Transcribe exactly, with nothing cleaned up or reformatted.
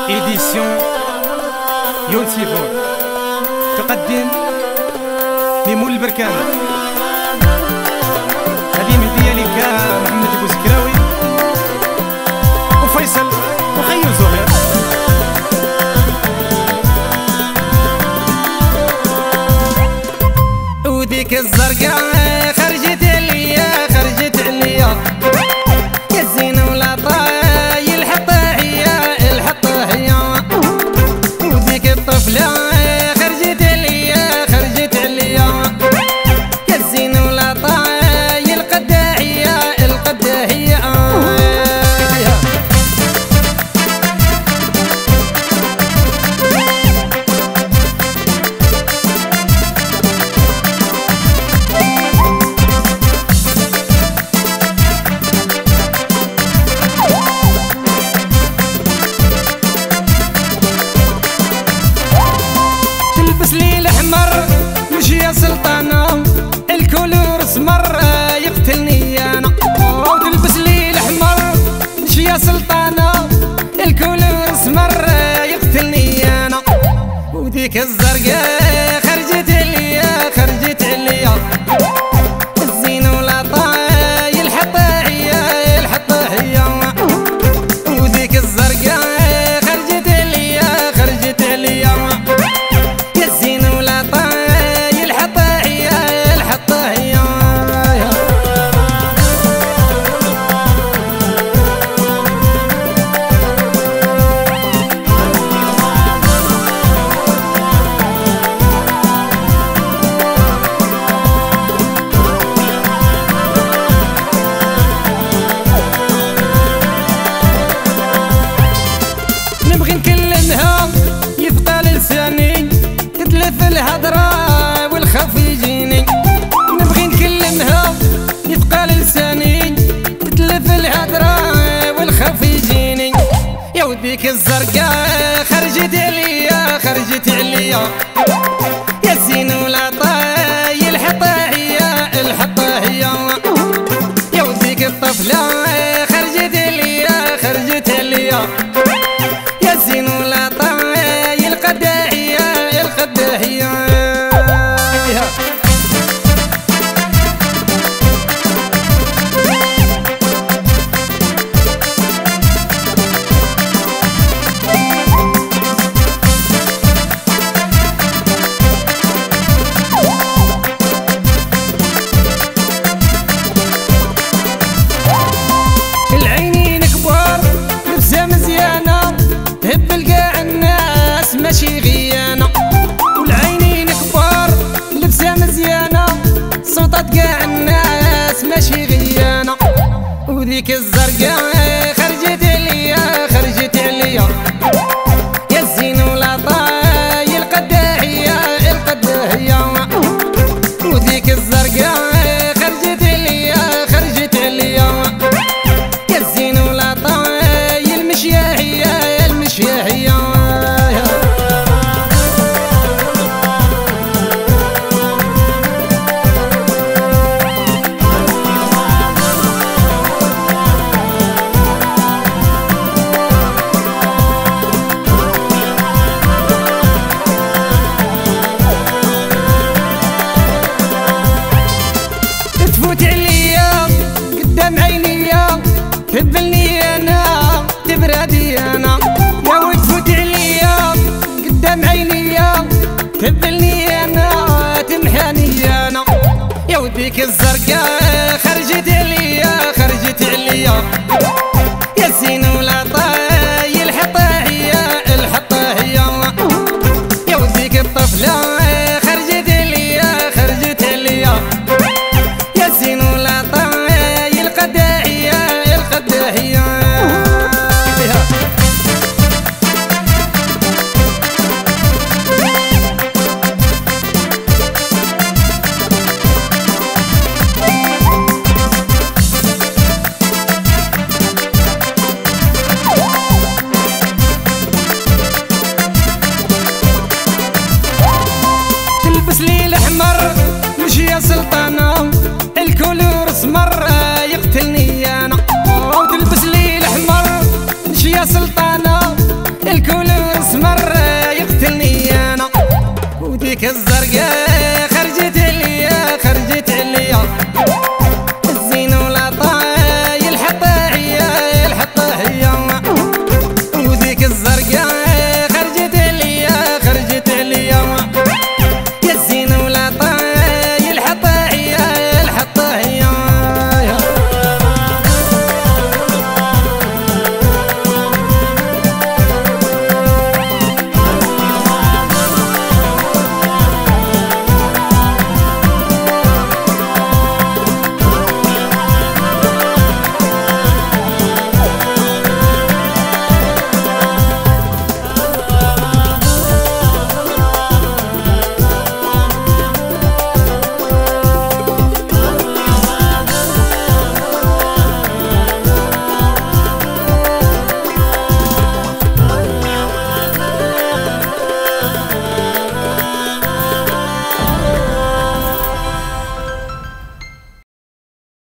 إيديسيون يونسيفون تقدم لمول البركان. هذه مهدية لك محمد بوزكراوي وفيصل وخيو زهير. وديك الزرقاء خرجت ليا خرجت ليا يا الزينة ولا طاي الحطها هي الحطها هي. وديك الطفلة خرجت ليا خرجت ليا يا الزينة ولا طاي القدها هي القدها هي. تلبس لي الاحمر مشي يا سلطانة الكولور اسمر يقتلني انا. وتلبس لي الاحمر مشي يا سلطانة الكولور اسمر يقتلني انا. وديك الزرقاء خرجت ليا خرجت ليا الزينة ولا طاي الحطها هي الحطها هي. وديك الزرقاء خرجت ليا خرجت ليا يا الزينة ولا طاي الحطها هي الحطها هي. نبغي نكلمها يبقى لساني تتلف الهضرة والخوف يجيني. نبغي نكلمها يبقى لساني تتلف الهضرة والخوف يجيني. يا وديك الزرقاء خرجت عليا خرجت عليا يا الزينة ولا طاي الحطها هي الحطها هي. يا وديك الطفلة خرجت عليا خرجت عليا يا الزينة ولا طاي القدها هي القدها هي. العينين كبار لبسها مزيانة تهب لقاع الناس ماشي غيانة. والعينين كبار لبسها مزيانة صوتات قاع الناس ماشي غيانة. وديك الزرقاء خرجت ليا خرجت ليا يا الزينة ولا طاي القدها هي القدها هي. وديك الزرقاء خرجت ليا خرجت ليا يا الزينة ولا طاي المشية هي المشية هي. ديك الزرقاء